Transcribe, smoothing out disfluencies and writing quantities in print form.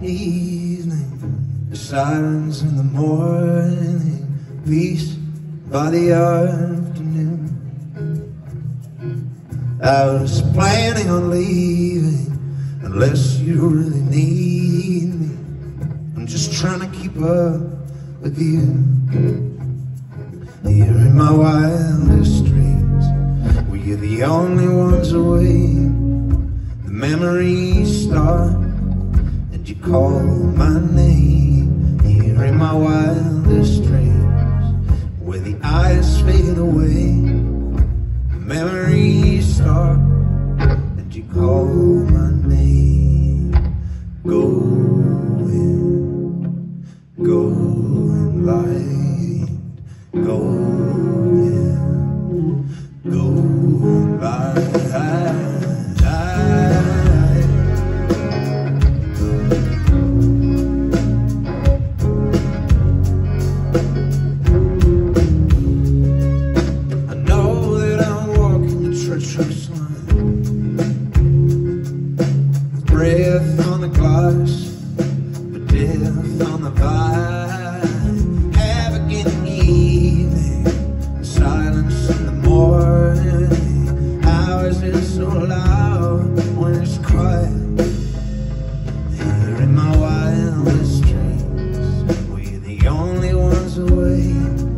evening, the silence in the morning, peace by the afternoon. I was planning on leaving unless you really need me. I'm just trying to keep up with you. You're in my wildest dreams, where you're the only ones awake. The memories start and you call my name. You're in my wildest dreams, where the eyes fade away. The memories start and you call my name. Going light, going light. Treacherous line, with breath on the glass, but death on the vine. Havoc in the evening, silence in the morning. How is it so loud when it's quiet? Here in my wildest dreams, we're the only ones awake.